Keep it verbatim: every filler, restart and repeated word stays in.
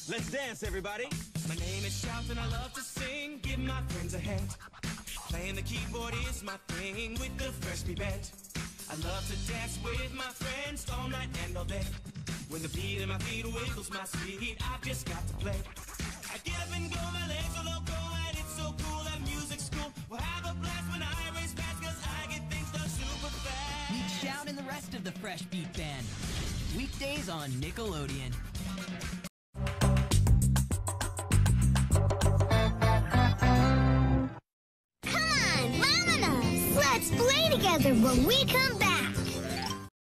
Let's dance, everybody. My name is Shout and I love to sing. Give my friends a hand. Playing the keyboard is my thing with the Fresh Beat Band. I love to dance with my friends all night and all day. When the beat in my feet wiggles my speed, I've just got to play. I get up and go, my legs are loco, and it's so cool that music's cool. We'll have a blast when I race fast, cause I get things done super fast. Meet Shout and the rest of the Fresh Beat Band. Weekdays on Nickelodeon. Come on, vámonos! Let's play together when we come back.